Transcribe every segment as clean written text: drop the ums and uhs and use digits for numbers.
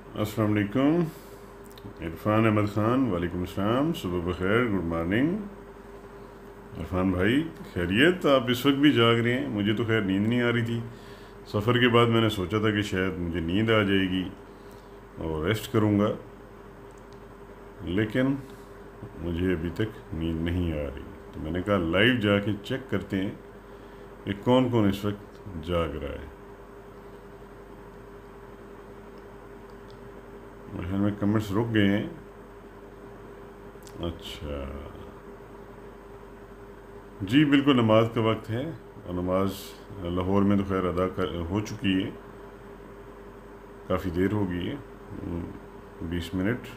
अस्सलाम वालेकुम। इरफान अहमद ख़ान, वालेकुम अस्सलाम, सुबह बखैर, गुड मॉर्निंग। इरफान भाई, खैरियत? आप इस वक्त भी जाग रहे हैं? मुझे तो खैर नींद नहीं आ रही थी। सफ़र के बाद मैंने सोचा था कि शायद मुझे नींद आ जाएगी और रेस्ट करूँगा, लेकिन मुझे अभी तक नींद नहीं आ रही। तो मैंने कहा लाइव जाके चेक करते हैं कि कौन कौन इस वक्त जाग रहा है। मेरे ख्याल में कमेंट्स रुक गए हैं। अच्छा जी, बिल्कुल नमाज का वक्त है और नमाज लाहौर में तो खैर हो चुकी है, काफ़ी देर हो गई है, 20 मिनट।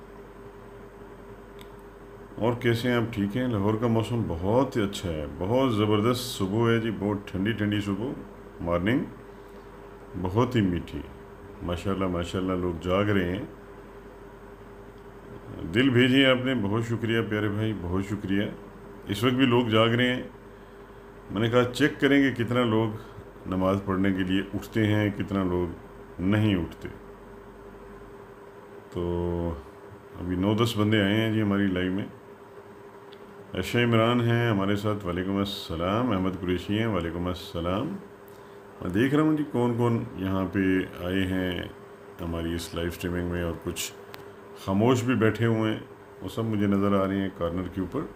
और कैसे हैं आप? ठीक हैं? लाहौर का मौसम बहुत ही अच्छा है, बहुत ज़बरदस्त सुबह है जी, बहुत ठंडी ठंडी सुबह, मॉर्निंग बहुत ही मीठी। माशाल्लाह माशाल्लाह, लोग जाग रहे हैं। दिल भेजिए आपने, बहुत शुक्रिया प्यारे भाई, बहुत शुक्रिया। इस वक्त भी लोग जाग रहे हैं। मैंने कहा चेक करेंगे कितना लोग नमाज़ पढ़ने के लिए उठते हैं, कितना लोग नहीं उठते। तो अभी 9-10 बंदे आए हैं जी हमारी लाइव में। ऐशा इमरान हैं हमारे साथ, वालेकुम अस्सलाम। अहमद कुरैशी हैं, वालेकुम अस्सलाम। मैं देख रहा हूँ जी कौन कौन यहाँ पे आए हैं हमारी इस लाइव स्ट्रीमिंग में, और कुछ खामोश भी बैठे हुए हैं, वो सब मुझे नज़र आ रहे हैं कॉर्नर के ऊपर।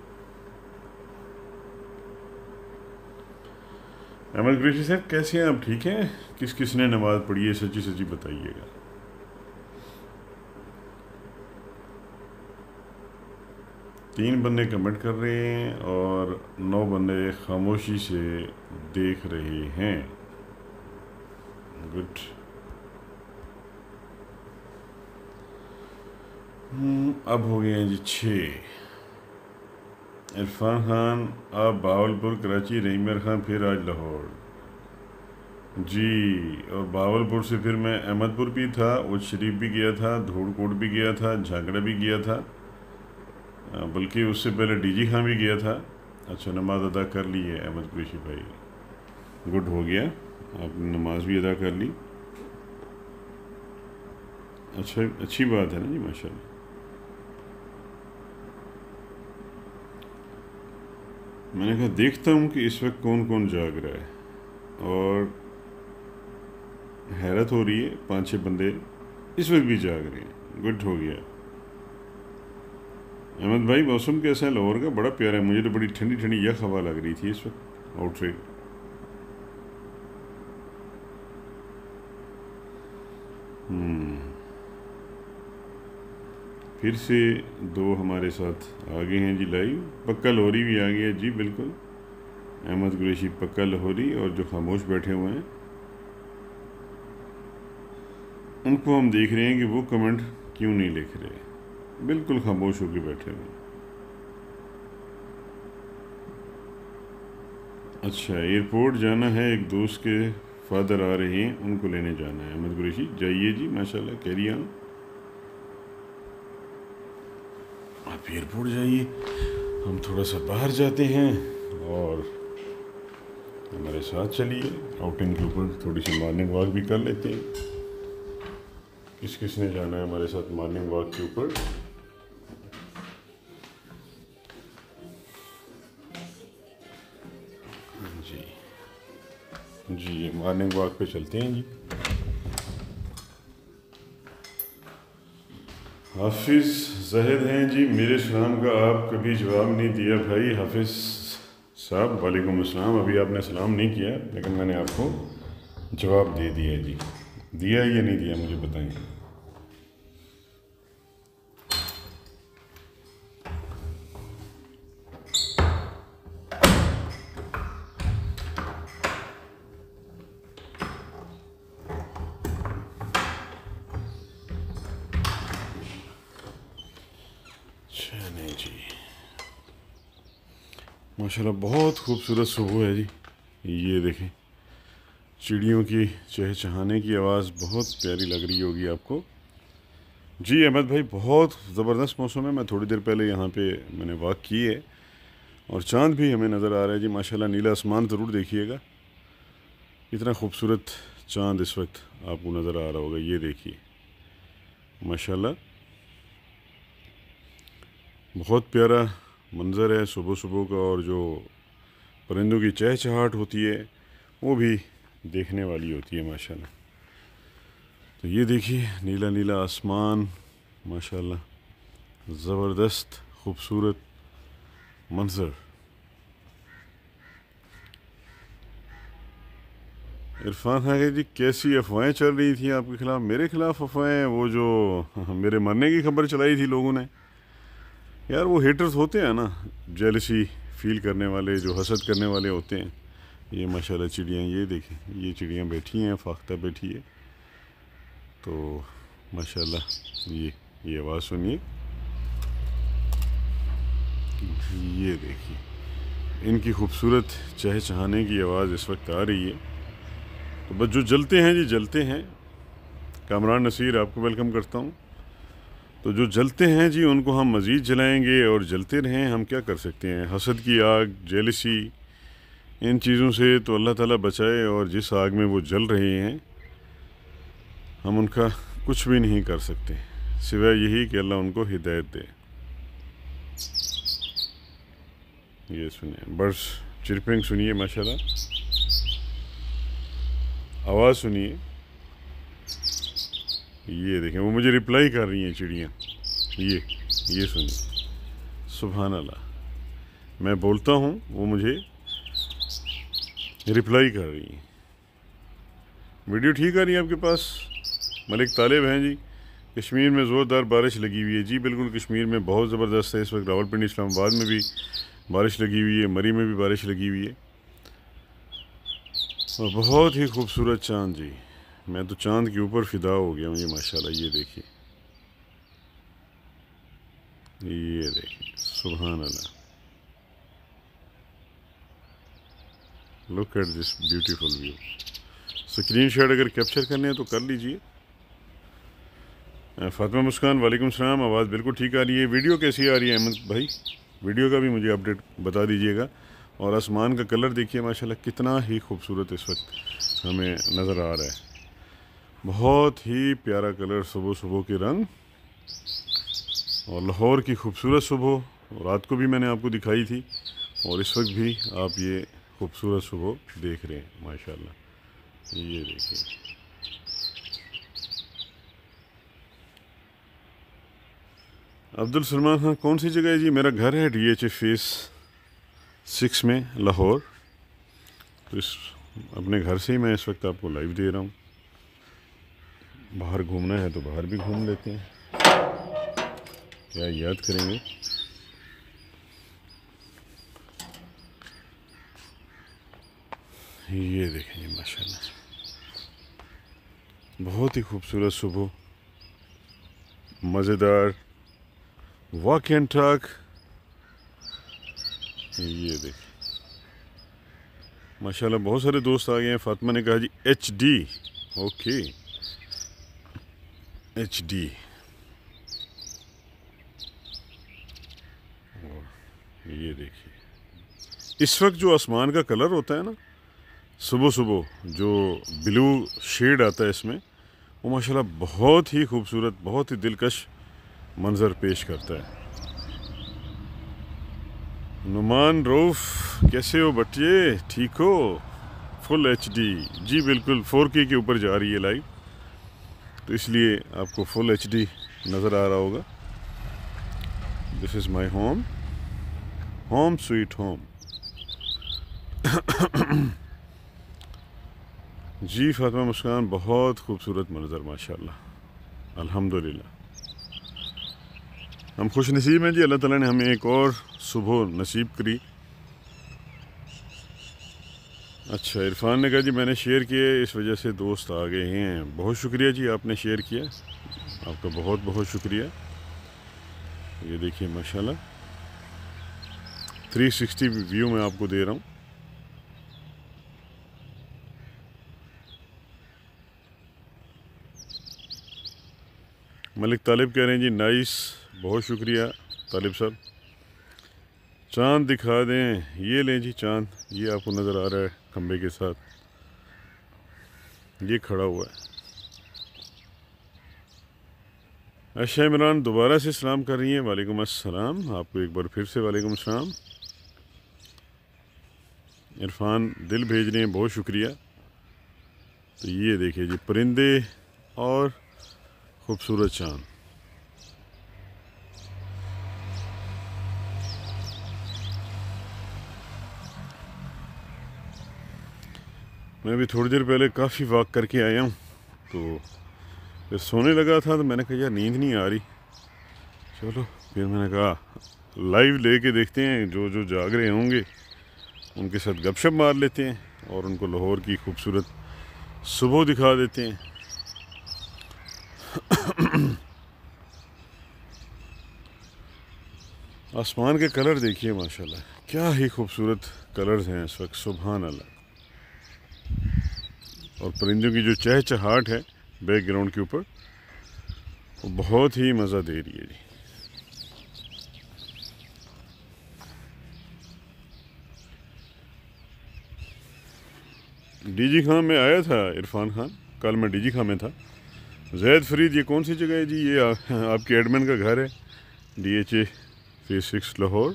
अहमद कुरैशी साहब कैसे हैं आप? ठीक हैं? किस किस ने नमाज़ पढ़ी है, सच्ची सच्ची बताइएगा। 3 बंदे कमेंट कर रहे हैं और 9 बंदे खामोशी से देख रहे हैं। गुड। अब हो गए हैं जी 6। इरफान खान, आप बावलपुर, कराची, रहीमर खान, फिर आज लाहौर जी। और बावलपुर से फिर मैं अहमदपुर भी था, उज शरीफ भी गया था, धूड़कोट भी गया था, झांकड़ा भी गया था, बल्कि उससे पहले डीजी खां भी गया था। अच्छा, नमाज अदा कर ली है अहमद कुरैशी भाई, गुड हो गया, आपने नमाज भी अदा कर ली। अच्छा, अच्छी बात है ना जी, माशाल्लाह। मैंने कहा देखता हूँ कि इस वक्त कौन कौन जाग रहा है, और हैरत हो रही है, 5-6 बंदे इस वक्त भी जाग रहे हैं, गुड हो गया। अहमद भाई, मौसम कैसा है लाहौर का? बड़ा प्यारा है, मुझे तो बड़ी ठंडी ठंडी यख हवा लग रही थी इस वक्त आउटसाइड। फिर से 2 हमारे साथ आगे हैं जी लाइव। पक्का लाहौरी भी आ गया जी, बिल्कुल। अहमद कुरैशी पक्का लाहौरी, और जो खामोश बैठे हुए हैं उनको हम देख रहे हैं कि वो कमेंट क्यों नहीं लिख रहे, बिल्कुल खामोश होकर बैठे हुए हैं। अच्छा, एयरपोर्ट जाना है, एक दोस्त के फादर आ रहे हैं, उनको लेने जाना है। अहमद कुरैशी जाइए जी, माशाल्लाह, कैरी ऑन। आप एयरपोर्ट जाइए, हम थोड़ा सा बाहर जाते हैं, और हमारे साथ चलिए आउटिंग के ऊपर, थोड़ी सी मॉर्निंग वॉक भी कर लेते हैं। किस किस ने जाना है हमारे साथ मॉर्निंग वॉक के ऊपर? जी जी, मॉर्निंग वॉक पे चलते हैं जी। हाफिज़ जहद हैं जी, मेरे सलाम का आप कभी जवाब नहीं दिया भाई। हाफिज़ साहब, वालेकुम अस्सलाम। अभी आपने सलाम नहीं किया, लेकिन मैंने आपको जवाब दे दिया जी। दिया या नहीं दिया, मुझे बताएं। अच्छा, नहीं जी, माशाल्लाह बहुत खूबसूरत सुबह है जी। ये देखें, चिड़ियों की चहचहाने की आवाज़ बहुत प्यारी लग रही होगी आपको। जी अहमद भाई, बहुत ज़बरदस्त मौसम है। मैं थोड़ी देर पहले यहाँ पे मैंने वॉक की है, और चाँद भी हमें नज़र आ रहा है जी, माशाल्लाह। नीला आसमान ज़रूर देखिएगा, इतना खूबसूरत चाँद इस वक्त आपको नज़र आ रहा होगा। ये देखिए, माशाल्लाह बहुत प्यारा मंज़र है सुबह सुबह का, और जो परिंदों की चहचहाट होती है वो भी देखने वाली होती है माशाल्लाह। तो ये देखिए नीला नीला आसमान, माशाल्लाह ज़बरदस्त खूबसूरत मंज़र। इरफान खान जी कैसी अफवाहें चल रही थी आपके ख़िलाफ़? मेरे ख़िलाफ़ अफवाहें? वो जो मेरे मरने की खबर चलाई थी लोगों ने। यार वो हेटर्स होते हैं ना, जेलसी फील करने वाले, जो हसद करने वाले होते हैं। ये माशाल्लाह चिड़ियाँ, ये देखें, ये चिड़ियाँ बैठी हैं, फाख्ता बैठी है। तो माशाल्लाह ये आवाज़ सुनिए, ये देखिए इनकी खूबसूरत चहचहाने की आवाज़ इस वक्त आ रही है। तो बस जो जलते हैं जी जलते हैं। कामरान नसीर आपको वेलकम करता हूँ। तो जो जलते हैं जी उनको हम मज़ीद जलाएंगे और जलते रहें। हम क्या कर सकते हैं? हसद की आग, जेलसी, इन चीज़ों से तो अल्लाह ताला बचाए। और जिस आग में वो जल रहे हैं हम उनका कुछ भी नहीं कर सकते सिवाय यही कि अल्लाह उनको हिदायत दे। ये सुनिए बर्ड्स चिरपिंग, सुनिए माशाल्लाह, आवाज़ सुनिए। ये देखें वो मुझे रिप्लाई कर रही हैं चिड़ियाँ। ये सुनिए, सुभान अल्लाह। मैं बोलता हूँ वो मुझे रिप्लाई कर रही हैं। वीडियो ठीक आ रही है आपके पास? मलिक तालिब हैं जी, कश्मीर में ज़ोरदार बारिश लगी हुई है। जी बिल्कुल, कश्मीर में बहुत ज़बरदस्त है इस वक्त। रावलपिंडी इस्लामाबाद में भी बारिश लगी हुई है, मरी में भी बारिश लगी हुई है, और बहुत ही खूबसूरत चाँद जी। मैं तो चाँद के ऊपर फ़िदा हो गया हूँ। ये माशाल्लाह, ये देखिए, ये देखिए, सुभान अल्लाह, look at this beautiful view. Screenshot अगर कैप्चर करने हैं तो कर लीजिए। फातिमा मुस्कान वालेकुम सलाम, आवाज़ बिल्कुल ठीक आ रही है। वीडियो कैसी आ रही है अहमद भाई? वीडियो का भी मुझे अपडेट बता दीजिएगा। और आसमान का कलर देखिए माशाल्लाह कितना ही खूबसूरत इस वक्त हमें नज़र आ रहा है। बहुत ही प्यारा कलर, सुबह सुबह के रंग, और लाहौर की खूबसूरत सुबह। रात को भी मैंने आपको दिखाई थी, और इस वक्त भी आप ये खूबसूरत सुबह देख रहे हैं माशाल्लाह। ये देखिए, अब्दुल सलमान खान कौन सी जगह है जी? मेरा घर है DH फेस 6 में, लाहौर। तो इस अपने घर से ही मैं इस वक्त आपको लाइव दे रहा हूँ। बाहर घूमना है तो बाहर भी घूम लेते हैं, क्या याद करेंगे। ये देखें माशाल्लाह, बहुत ही खूबसूरत सुबह, मज़ेदार वॉक एंड टॉक। ये देखें माशाल्लाह, बहुत सारे दोस्त आ गए हैं। फातिमा ने कहा जी HD, ओके HD। ये देखिए, इस वक्त जो आसमान का कलर होता है ना सुबह सुबह, जो ब्लू शेड आता है इसमें, वो माशाल्लाह बहुत ही खूबसूरत, बहुत ही दिलकश मंज़र पेश करता है। नुमान रऊफ़ कैसे हो बच्चे, ठीक हो? फुल HD, जी बिल्कुल 4K के ऊपर जा रही है लाइव, तो इसलिए आपको फुल HD नज़र आ रहा होगा। This is my home, home sweet home. जी फातिमा मुस्कान, बहुत खूबसूरत मंज़र माशाल्लाह, अल्हम्दुलिल्लाह। हम खुश नसीब हैं जी, अल्लाह ताला ने हमें एक और सुबह नसीब करी। अच्छा, इरफान ने कहा जी मैंने शेयर किए, इस वजह से दोस्त आ गए हैं। बहुत शुक्रिया जी, आपने शेयर किया, आपका बहुत बहुत शुक्रिया। ये देखिए माशाल्लाह 360 व्यू मैं आपको दे रहा हूँ। मलिक तालिब कह रहे हैं जी नाइस, बहुत शुक्रिया तालिब साहब। चांद दिखा दें, ये लें जी चांद, ये आपको नज़र आ रहा है खंबे के साथ, ये खड़ा हुआ है। आयशा इमरान दोबारा से सलाम कर रही हैं, वालेकुम अस्सलाम। आपको एक बार फिर से वालेकुम अस्सलाम। इरफान दिल भेज रहे हैं, बहुत शुक्रिया। तो ये देखिए जी, परिंदे और खूबसूरत चाँद। मैं भी थोड़ी देर पहले काफ़ी वॉक करके आया हूँ, तो फिर सोने लगा था, तो मैंने कहा यार नींद नहीं आ रही, चलो फिर मैंने कहा लाइव लेके देखते हैं, जो जो जाग रहे होंगे उनके साथ गपशप मार लेते हैं और उनको लाहौर की खूबसूरत सुबह दिखा देते हैं। आसमान के कलर देखिए माशाल्लाह, क्या ही खूबसूरत कलर्स हैं इस वक्त, सुभान अल्लाह। और परिंदों की जो चहचहाट है बैकग्राउंड के ऊपर, वो बहुत ही मज़ा दे रही है जी। डीजी खां में आया था इरफान खान, कल मैं डीजी खां में था। जैद फरीद, ये कौन सी जगह है जी? ये आपके एडमिन का घर है, DHA फेज 6 लाहौर।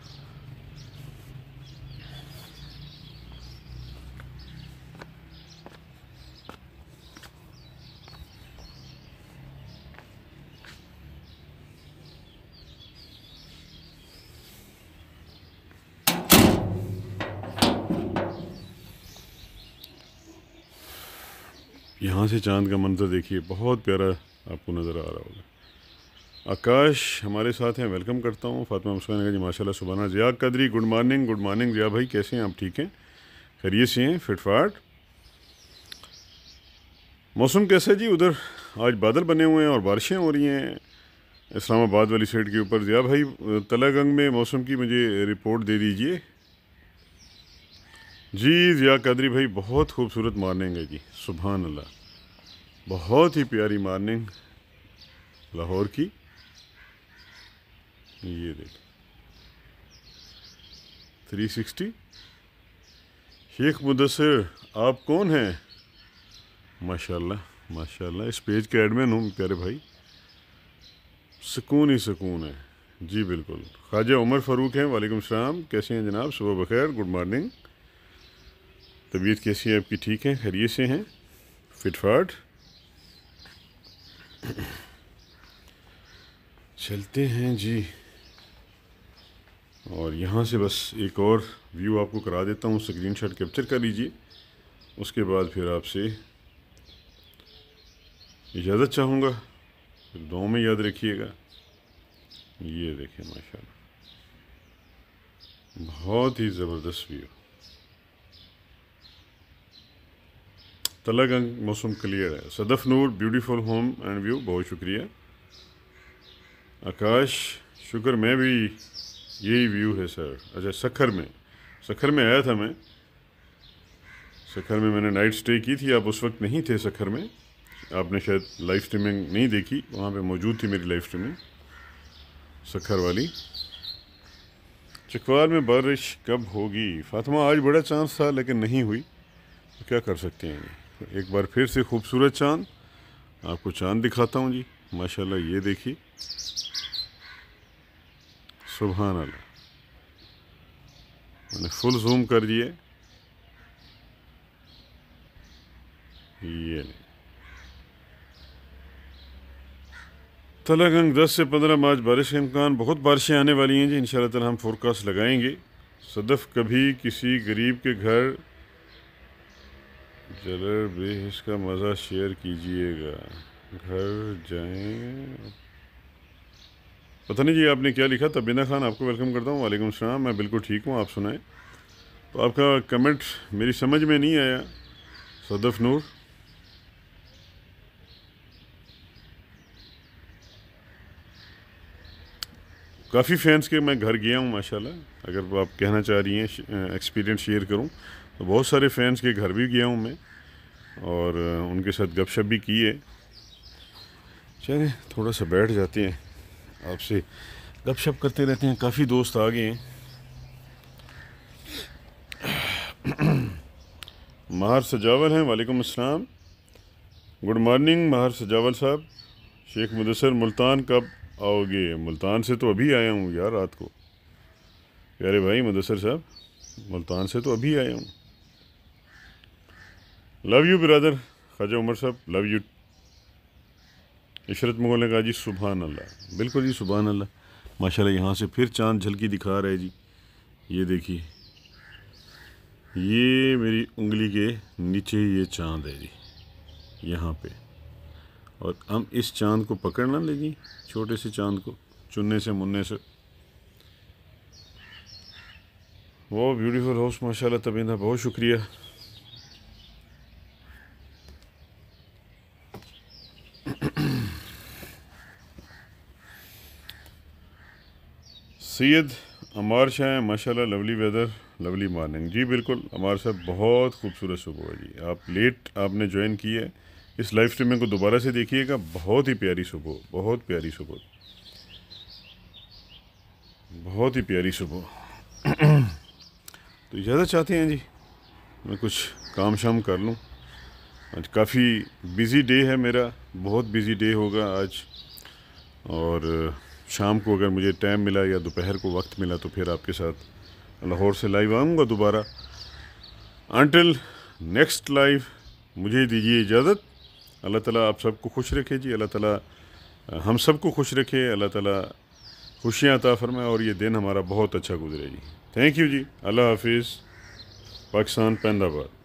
यहाँ से चांद का मंजर देखिए, बहुत प्यारा आपको नज़र आ रहा होगा। आकाश हमारे साथ हैं, वेलकम करता हूँ। फातिमा मुस्कान जी माशाल्लाह सुभाना। ज़िया कदरी, गुड मॉर्निंग ज़िया भाई, कैसे हैं आप? ठीक हैं, खैरियत से हैं, फिटफाट। मौसम कैसा है जी उधर? आज बादल बने हुए हैं और बारिशें हो रही हैं इस्लामाबाद वाली साइड के ऊपर। ज़िया भाई तलागंग में मौसम की मुझे रिपोर्ट दे दीजिए जी। ज़िया कदरी भाई, बहुत खूबसूरत मॉर्निंग है जी, सुभान अल्लाह, बहुत ही प्यारी मॉर्निंग लाहौर की। ये देख 360। शेख मुदस्सिर, आप कौन हैं? माशाल्लाह माशाल्लाह, इस पेज के एडमिन हूँ प्यारे भाई, सुकून ही सुकून है जी, बिल्कुल। ख्वाजा उमर फ़ारूक हैं, वालेकुम सलाम, कैसे हैं जनाब? सुबह बखैर, गुड मॉर्निंग। तबीयत कैसी है आपकी? ठीक है, खैरियत से हैं, फिटफाट। चलते हैं जी। और यहाँ से बस एक और व्यू आपको करा देता हूँ, स्क्रीनशॉट कैप्चर कर लीजिए, उसके बाद फिर आपसे इजाज़त चाहूँगा, फिर दुआ में याद रखिएगा। ये देखें माशाल्लाह, बहुत ही ज़बरदस्त व्यू। तलागंग मौसम क्लियर है। Sadaf Noor, beautiful home and view, बहुत शुक्रिया। आकाश, शुक्र, मैं भी यही व्यू है सर। अच्छा, सखर में आया था मैं, सखर में मैंने नाइट स्टे की थी। आप उस वक्त नहीं थे सखर में, आपने शायद लाइव स्ट्रीमिंग नहीं देखी, वहाँ पे मौजूद थी मेरी लाइव स्ट्रीमिंग सखर वाली। चकवाल में बारिश कब होगी? फातिमा, आज बड़ा चांस था लेकिन नहीं हुई, तो क्या कर सकते हैं। एक बार फिर से खूबसूरत चांद, आपको चांद दिखाता हूँ जी, माशाल्लाह। ये देखिए, सुभान अल्लाह, मैंने फुल जूम कर दिए। ये तलागंग 10 से 15 मार्च बारिश का इम्कान, बहुत बारिशें आने वाली हैं जी इंशाल्लाह ताला, हम फोरकास्ट लगाएंगे। सदफ, कभी किसी गरीब के घर जलर बेहिस का मज़ा शेयर कीजिएगा, घर जाएं। पता नहीं जी आपने क्या लिखा। तबीना खान, आपको वेलकम करता हूँ, वालेकुम सलाम। मैं बिल्कुल ठीक हूँ, आप सुनाएं। तो आपका कमेंट मेरी समझ में नहीं आया। सदफ नूर, काफ़ी फैंस के मैं घर गया हूँ माशाल्लाह। अगर आप कहना चाह रही हैं एक्सपीरियंस शेयर करूँ, तो बहुत सारे फैंस के घर भी गया हूँ मैं, और उनके साथ गपशप भी की है। चलें थोड़ा सा बैठ जाते हैं, आपसे गपशप करते रहते हैं, काफ़ी दोस्त आ गए हैं। महार सजावल हैं, वालेकुम अस्सलाम, गुड मॉर्निंग महार सजावल साहब, शेख मुदस्सर मुल्तान कब आओगे? मुल्तान से तो अभी आया हूँ यार, रात को। प्यारे भाई मुदस्सर साहब, मुल्तान से तो अभी आया हूँ। Love you brother Khawaja Umar साहब, लव यू। इशरत मुगल ने कहा जी सुभान अल्लाह। बिल्कुल जी सुभान अल्लाह, माशाल्लाह। यहाँ से फिर चांद झलकी दिखा रहा है जी। ये देखिए, ये मेरी उंगली के नीचे ये चांद है जी, यहाँ पे। और हम इस चांद को पकड़ ना लेंगे, छोटे से चांद को चुनने से मुन्ने से। वो ब्यूटीफुल हाउस माशाल्लाह तबीना, बहुत शुक्रिया। सैयद अमार शाह माशाल्लाह, लवली वेदर लवली मॉर्निंग। जी बिल्कुल अमार साहब, बहुत खूबसूरत सुबह है जी। आप लेट आपने ज्वाइन की है, इस लाइव स्ट्रीमिंग को दोबारा से देखिएगा। बहुत ही प्यारी सुबह, बहुत प्यारी सुबह, बहुत ही प्यारी सुबह। तो इजाज़त चाहते हैं जी, मैं कुछ काम शाम कर लूँ। आज काफ़ी बिज़ी डे है मेरा, बहुत बिज़ी डे होगा आज। और शाम को अगर मुझे टाइम मिला या दोपहर को वक्त मिला तो फिर आपके साथ लाहौर से लाइव आऊँगा दोबारा। अंटिल नेक्स्ट लाइव मुझे दीजिए इजाज़त। अल्लाह ताला आप सबको खुश रखे जी, अल्लाह ताला हम सबको खुश रखे, अल्लाह ताला खुशियाँ अता फरमाए और ये दिन हमारा बहुत अच्छा गुजरे जी। थैंक यू जी, अल्लाह हाफिज़। पाकिस्तान पैंदाबाद।